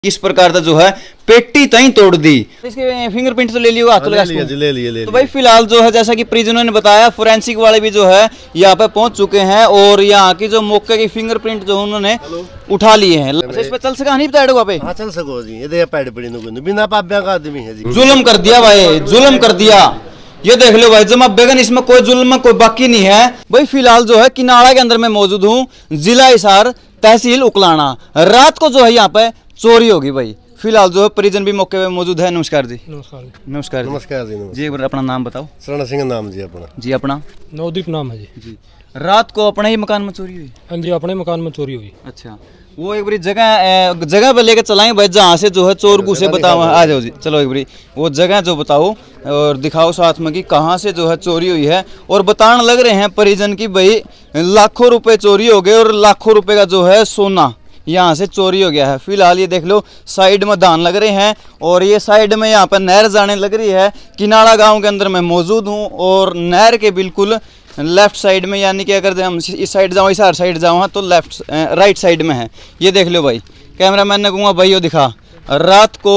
इस प्रकार का जो है पेटी तई तोड़ दी। इसके फिंगरप्रिंट तो ले लियो, हाथ लगा ले तो भाई फिलहाल जो है जैसा कि परिजनों ने बताया फोरेंसिक वाले भी जो है यहाँ पे पहुंच चुके हैं और यहाँ की जो मौके की फिंगरप्रिंट जो उन्होंने उठा लिए हैं। अच्छा, इस पे चल सका नहीं बताया पे? हाँ, चल सको जी, ये पैड पड़ी बिना पाब्या का आदमी है जी। जुल्म कर दिया भाई, जुल्म कर दिया। ये देख लो भाई, जमा बेगन इसमें कोई जुल्म कोई बाकी नहीं है भाई। फिलहाल जो है किनारा के अंदर मैं मौजूद हूँ, जिला हिसार, तहसील उकलाना। रात को जो है यहाँ पे चोरी होगी भाई। फिलहाल जो है परिजन भी मौके पे मौजूद है। नमस्कार जी। नमस्कार नमस्कार नमस्कार जी। जी अपना नाम बताओ। शरण सिंह नाम जी अपना। जी अपना? नवदीप नाम है जी। जी रात को अपने ही मकान में चोरी हुई? हाँ जी, अपने मकान में चोरी हुई। अच्छा, वो एक बारी जगह पे लेके चलाएं भाई जहाँ से जो है चोर घुसे, बताओ। आ जाओ जी, चलो एक बारी वो जगह जो बताओ और दिखाओ साथ में कि कहाँ से जो है चोरी हुई है। और बताने लग रहे हैं परिजन की भाई लाखों रुपए चोरी हो गए और लाखों रुपए का जो है सोना यहाँ से चोरी हो गया है। फिलहाल ये देख लो साइड में धान लग रहे हैं और ये साइड में यहाँ पर नहर जाने लग रही है। किनारा गांव के अंदर मैं मौजूद हूँ और नहर के बिल्कुल लेफ्ट साइड में, यानी कि अगर हम इस साइड जाऊँ, इस साइड जाऊँ तो लेफ्ट राइट साइड में है। ये देख लो भाई, कैमरा मैन ने कहूँगा भाई वो दिखा। रात को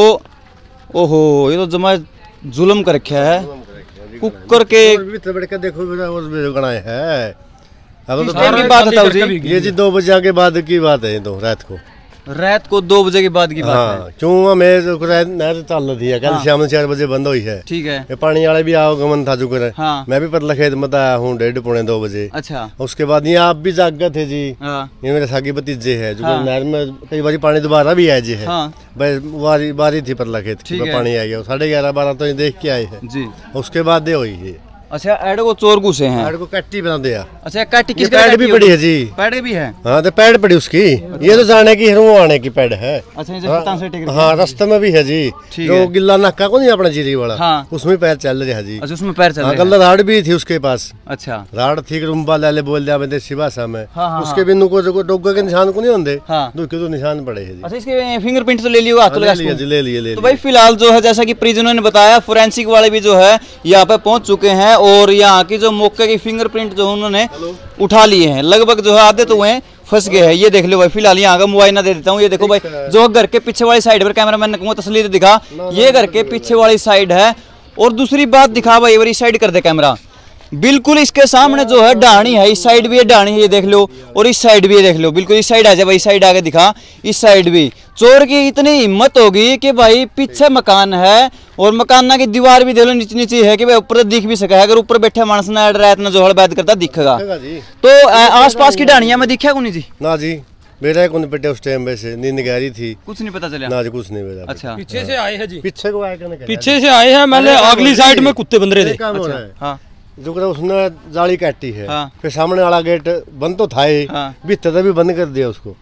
ओहो, ये तो जमा जुल्म कर रखा है कुकर के। देखो है अब तो बात बताओ जी, ये जी 2 बजे के बाद की बात है। ये तो रात को 2 बजे के बाद की बात है। क्यों मैं नहर चल रही है, कल शाम 4 बजे बंद हुई है। ठीक है, ये पानी वाले भी आवागमन था चुका है। हाँ। मैं भी पतला खेत में आया हूँ 1:30 पौने 2 बजे। अच्छा, उसके बाद ये आप भी जाग थे जी। हाँ। ये मेरे सागी भतीजे है जो नहर में कई बार पानी दोबारा भी आया जी है। हाँ। बारी थी पतला खेत में पानी आ गया 11:30-12 तो देख के आए हैं जी। उसके बाद ये हुई है। अच्छा, एड को चोर घुसे हैं, एड को कट्टी बना दिया। अच्छा, कट्टी किस पैड भी पड़ी है जी? पैड भी है। हाँ, तो पैड पड़ी उसकी। ये तो जाने की है, आने की पैड है। अच्छा, हाँ, रास्ते में भी है जी। जो गिल्ला नाका को नहीं अपना जीरी वाला, हाँ। उसमें पैर चल रहा है जी। अच्छा, उसमें पैर चल रहा है। गल्ला राड भी थी उसके पास। अच्छा, राड थी, रुम्बा ले बोल दिया देसी भाषा में। उसके बिंदु को जो डोगे के निशान को नहीं होंगे, तो निशान पड़े है। अच्छा, इसके फिंगरप्रिंट तो ले लियो, हाथ लगा ले। तो भाई फिलहाल जो है जैसा कि परिजनों ने बताया फोरेंसिक वाले भी जो है यहाँ पे पहुंच चुके हैं और यहाँ की जो मौके की फिंगरप्रिंट जो उन्होंने उठा लिए हैं। लगभग जो है आधे तो हुए फंस गए हैं। ये देख लो भाई, फिलहाल यहाँ का मुआयना दे देता हूँ। ये देखो भाई, जो घर के पीछे वाली साइड पर, कैमरा मैन ने कहूँगा तसलीत दिखा, ये घर के पीछे वाली साइड है। और दूसरी बात दिखा भाई, इस साइड कर दे कैमरा, बिल्कुल इसके सामने जो है डाणी है। इस साइड भी है डाणी है, ये देख लो। और इस साइड भी ये देख लो, बिल्कुल इस साइड आ जाए भाई, इस साइड आगे दिखा। इस साइड भी चोर की इतनी हिम्मत होगी कि भाई पीछे मकान है और मकान की दीवार भी देख लो नीचे नीचे है कि भाई ऊपर दिख भी सका है। अगर ऊपर बैठे मानस ना रात में जो हड़बैद करता दिखेगा। तो आसपास की डाणिया में दिखा नहीं जी? ना जी, मेरा कौन बेटे उस टाइम वैसे नींद गहरी थी, कुछ नहीं पता चला। ना जी, कुछ नहीं मेरा। अच्छा, पीछे से आए हैं जी? पीछे को आए, पीछे से आए हैं। मैंने अगली साइड में कुत्ते बंद रहे थे। हाँ, जो उसने जाली काटी है। फिर सामने वाला गेट बंद तो था ही, भीतर भी बंद कर दिया उसको।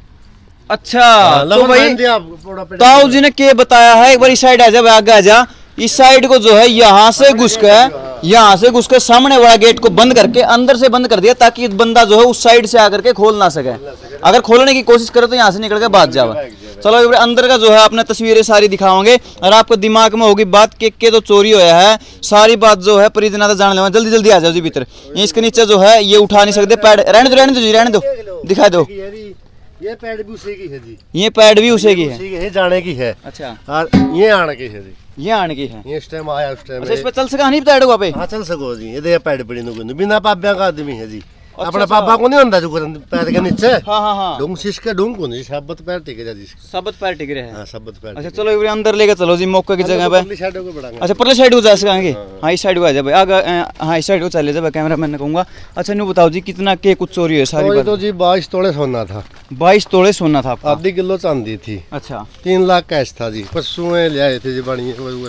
अच्छा, तो भाई ताऊ जी ने क्या बताया है, एक बार इस साइड आ जा, आगे आ जा। इस साइड को जो है यहाँ से घुस के सामने वाला गेट को बंद करके अंदर से बंद कर दिया ताकि बंदा जो है उस साइड से आकर के खोल ना सके। अगर खोलने की कोशिश करे तो यहाँ से निकल के भाग जावे। चलो अंदर का जो है आपने तस्वीरें सारी दिखाओगे और आपको दिमाग में होगी बात के तो चोरी होया है। सारी बात जो है परिजना तो जान ले। जल्दी जल्दी आ जाओ जी भीतर। इसके नीचे जो है ये उठा नहीं सकते पैड। रहने दो जी, रहने दो, दिखा दो। ये पैड भी उसी की है जी। ये पैड भी उसी की है, जाने की है। अच्छा, और ये आने की है जी। ये आने की है। ये इस टाइम आया, उस टाइम। अच्छा, इस पे चल सका नहीं बताया पे? हाँ, चल सको जी। ये पैड पड़ी बिना पाब्या का आदमी है जी। अपना पापा को नहीं होता जो पैर के नीचे। हाँ। डूंग सिसका डूंग को नहीं, साबत पैर टिक रहा जी। साबत पैर टिक रहे हैं। हाँ, साबत पैर। अच्छा, चलो एक अंदर लेके चलो जी मौके की जगह पे। अच्छा, परले साइड को जा सकेंगे। हाँ, इस साइड को आ जाए भाई, आगे। हाँ, इस साइड को चले जाए, कैमरा मैन ने कहूँगा। अच्छा, नहीं बताओ जी कितना के कुछ चोरी है? सारी बात तो जी 22 तोड़े सोना था। 22 तोड़े सोना था, आधी किलो चांदी थी। अच्छा, 3 लाख कैश था जी। परसों ले आए थे जी बड़ी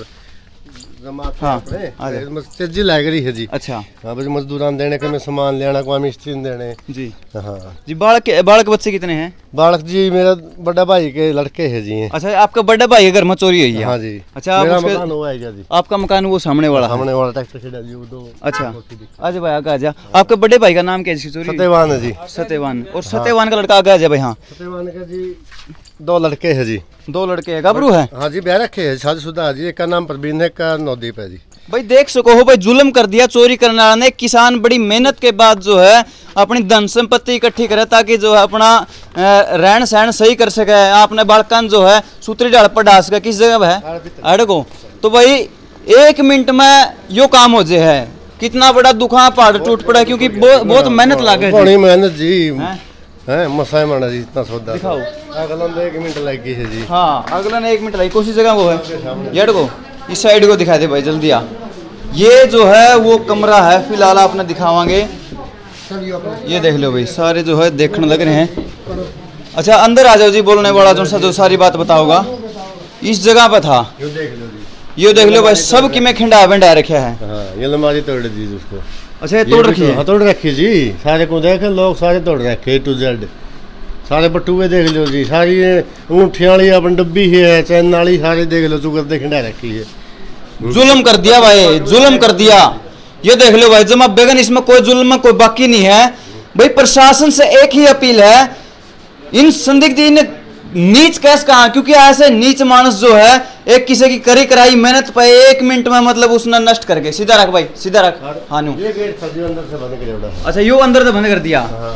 हाँ, तेजी लग रही है जी। अच्छा, हाँ, बस मजदूरान देने के, मैं सामान लेना को मिस्त्री देने जी। हाँ जी। बालक बच्चे कितने हैं? बालक जी मेरा बड़ा भाई के लड़के हैं जी। अच्छा, आपका बड़ा भाई के घर में चोरी हुई है? हाँ जी। अच्छा, मेरा मकान हुआ है जी। आपका मकान वो सामने वाला ट्रैक्टर से डाली वो दो। अच्छा, आज भाई आगे आ जा। आपके बड़े भाई का नाम क्या है? सत्यवान है जी। सत्यवान। और सत्यवान का लड़का आगे आ जा भाई। हाँ, सत्यवान का जी 2 लड़के हैं जी। 2 लड़के हैं, गबरू है? हाँ जी, ब्याह रखे है, शादीशुदा है जी। एक का नाम प्रवीण है, एक का नवदीप है जी। भाई देख सको हो भाई, जुल्म कर दिया चोरी करने वाला ने। किसान बड़ी मेहनत के बाद जो है अपनी धन संपत्ति इकट्ठी करे ताकि जो है अपना रहन सहन सही कर सके, आपने बालकन जो है सूत्री डाल पर डाल सके। किस जगह है अड़को, तो भाई 1 मिनट में यो काम हो जाए है। कितना बड़ा दुखा पहाड़ टूट पड़ा क्योंकि बहुत मेहनत लगे, बड़ी मेहनत जी है मसाई माना जी इतना सौदा दिखाओ। अगला 1 मिनट लग गई है जी। हाँ अगला ने 1 मिनट लगी। कौन सी जगह वो है ये को, इस साइड को दिखा दे भाई जल्दी आ। ये जो है वो कमरा है फिलहाल आपने दिखावांगे। ये देख लो भाई, सारे जो है देखने लग रहे हैं। अच्छा अंदर आ जाओ जी, बोलने वाला जो सारी बात बताओगा। इस जगह पर था, ये देख लो भाई, सब कि मैं खिंडा बंडा रखा है। हाँ, ये अलमारी तोड़ दी उसको। अच्छा ये तोड़ रखी है? हाँ तोड़ रखी जी, सारे को देख लोग सारे तोड़ रखे A to Z। सारे बटुए देख लो जी, सारी अंगूठियां वाली अपन डब्बी है, चैन वाली सारे देख लो चुकर दे खिंडा रखी है। जुल्म कर दिया भाई, जुल्म कर दिया। ये देख लो भाई जमा बेगन, इसमें कोई जुल्म कोई बाकी नहीं है भाई। प्रशासन से एक ही अपील है, इन संदिग्ध नीच कैस कहा, क्योंकि ऐसे नीच मानस जो है एक किसी की करी कराई मेहनत पे 1 मिनट में मतलब उसने नष्ट कर गए। सीधा रख भाई, सीधा रख। हाँ ये गेट था जो अंदर से बंद कर दिया। अच्छा यो अंदर से बंद कर दिया। हाँ,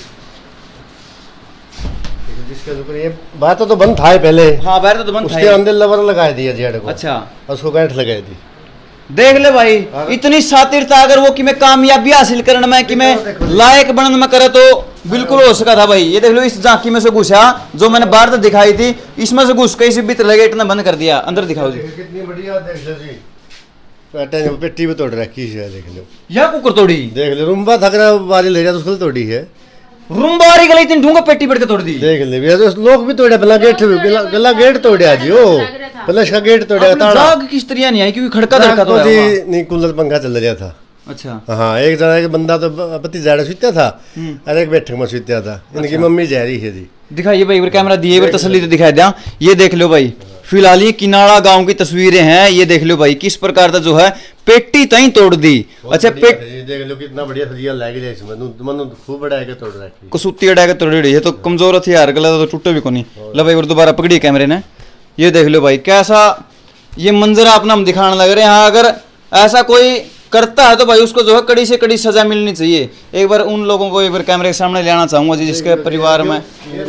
जिसके ऊपर ये बात तो बंद था पहले। हाँ बाहर तो बंद था, उसके अंदर लवर लगा दिया जेड को। अच्छा उसको गांठ लगा दी। देख ले भाई, इतनी शातिरता अगर वो कि मैं कामयाबी हासिल करने में कि मैं लायक बनने में करे तो बिल्कुल हो सका था भाई। ये देख लो इस झांकी में से घुसा, जो मैंने बाहर तक दिखाई थी, इसमें से घुस के इसी भीतर लगे इतना बंद कर दिया। अंदर दिखाओ जी, कितनी बढ़िया देख लो जी, पेटी में तोड़ रखी है देख लो। या कुकर तोड़ी देख लो, रुम्बा थक रहा बारी ले जा उसको तोड़ी है। रुम्बारी गली इतनी ढूंगा पेटी पड़ के तोड़ दी। देख ले लोग भी तोड़े, पहला गेट तोड़ा जी। ओ पहले इसका गेट तोड़ा, जाग किस तरह नहीं आई क्योंकि खड़का धड़का तो जी नहीं, कूलर पंखा चल रहा था। अच्छा हाँ, एक जना एक बंदा तो पति जाड़ा सुत्या था और एक बैठक में सुत्या था। इनकी मम्मी जा रही है जी। दिखाइए भाई कैमरा दिए हुए तसल्ली तो दिखाई दिया। ये देख लो भाई, फिलहाल ये किनारा गांव की तस्वीरें हैं। ये देख लो भाई किस प्रकार का जो है पेटी तई तोड़ दी। अच्छा देख लो कितना बढ़िया सजिया लग गया इसमें, मन खूब बड़ा है तोड़ रखी, कसुत्ती अड़ा के तोड़ी है। तो कमजोर हथियार गला तो टूटे भी को नहीं। लो भाई दोबारा पकड़ी कैमरे ने। ये देख लो भाई कैसा ये मंजर अपना हम दिखाने लग रहे हैं। हाँ अगर ऐसा कोई करता है तो भाई उसको जो है कड़ी से कड़ी सजा मिलनी चाहिए। एक बार उन लोगों को एक बार कैमरे के सामने लाना चाहूंगा जी, जिसके परिवार में।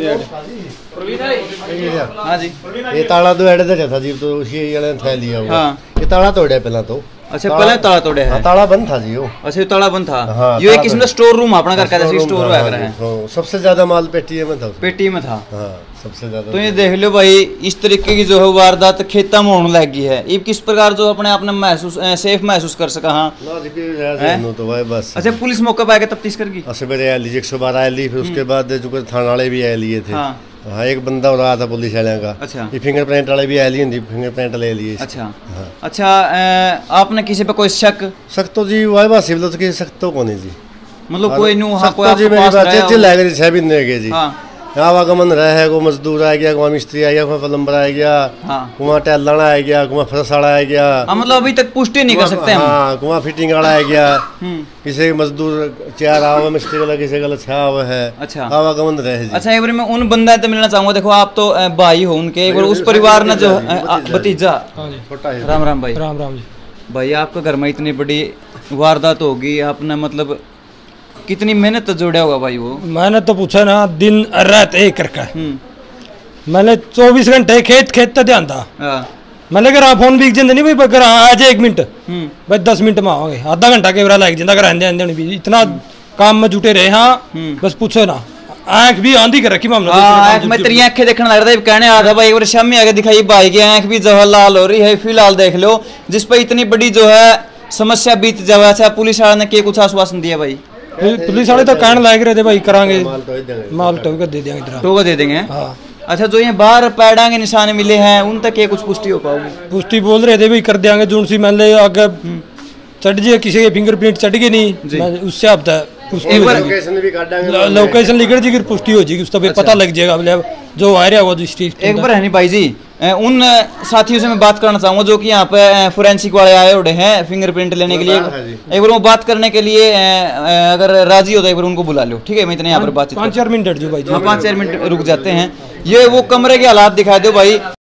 हाँ जी, ये ताला तो एड दे था जी, तो उसी वाले ने थैल लिया हुआ। ये ताला तोड़ा पहला तो। अच्छा पहले ताला तोड़े है? ताला बंद था जी वो। अच्छा ये ताला बंद था। हाँ, ये एक किस्म का स्टोर रूम अपना घर का स्टोर हुआ है। सबसे ज्यादा माल पेटी में था, पेटी में था। हाँ सबसे ज्यादा। तो ये देख लो भाई इस तरीके की जो है वारदात खेता में होने लगी है। ये किस प्रकार जो अपने आप महसूस सेफ महसूस कर सका। हाँ तो भाई बस। अच्छा पुलिस मौके पर आके तफ्तीश कर गई। 112 आए ली, फिर उसके बाद जो थाना वाले भी आए लिए थे। हाँ एक बंदा हो रहा था पुलिस वाले का। अच्छा ये फिंगरप्रिंट वाले भी आए लिए, फिंगरप्रिंट ले लिए। अच्छा हाँ। अच्छा आपने किसी पे कोई शक तो जी वाई बात सिविल तो किसी शक तो कौन जी, मतलब कोई नु हाँ कोई जी मेरी बात अच्छी लग रही है भी नहीं जी। हाँ आवागमन रहे, को मजदूर आ गया, को मिस्त्री आ गया, को प्लम्बर आ गया, कुआं टेलना आ गया, कुआं फरस वाला आ गया। मतलब अभी तक पुष्टि नहीं कर सकते हम। हाँ कुआं फिटिंग वाला आ गया, किसी मजदूर चार आवा मिस्त्री वाला किसी का छा हुआ है। अच्छा आवागमन रहे। अच्छा एक बार मैं उन बंदा तो मिलना चाहूंगा। देखो आप तो भाई हो उनके, एक बार उस परिवार ने जो भतीजा। राम राम भाई। राम राम जी। भाई आपके घर में इतनी बड़ी वारदात होगी, आपने मतलब कितनी मेहनत जोड़ा होगा भाई? वो मेहनत तो पूछा ना, दिन रात एक करके मैंने 24 घंटे खेत ध्यान था। मैंने कहा फोन भी नहीं भाई, अगर आज 1 मिनट भाई 10 मिनट में आओगे, आधा घंटा के बरा लग जाता। अगर भी इतना काम में जुटे रहे। हाँ बस पूछो ना, आंख भी आंधी कर रखी मैं तेरी आंखें देखने लग रहा था, कहने आ था भाई एक बार शामी आगे दिखाई भाई की आंख भी जो है लाल हो रही है। फिलहाल देख लो जिस पर इतनी बड़ी जो है समस्या बीत जाए। अच्छा पुलिस वाले ने कुछ आश्वासन दिया भाई? पुलिस वाले तो कहने लायक रहे थे भाई करांगे, माल टोका दे देंगे, टोका दे देंगे। हाँ। अच्छा जो ये बाहर पैडा के निशान मिले हैं उन तक कुछ पुष्टि हो पाओगे? पुष्टि बोल रहे थे भाई कर देंगे, जो सी मान ले आगे चढ़ जाए, किसी के फिंगरप्रिंट चढ़ गए नहीं उससे आप लोकेशन लिख जी, पुष्टि हो जाएगी, उसका पता लग जाएगा जो आ रहा है वो। एक बार है नहीं भाई जी, उन साथियों से मैं बात करना चाहूंगा जो कि यहाँ पे फोरेंसिक वाले आए उड़े हैं फिंगरप्रिंट लेने के लिए। एक बार वो बात करने के लिए अगर राजी होता है एक बार उनको बुला लो, ठीक है? मैं इतने यहाँ पर बातचीत 5-4 मिनट जो भाई 5-4 मिनट रुक जाते हैं। ये वो कमरे के हालात दिखा दो भाई।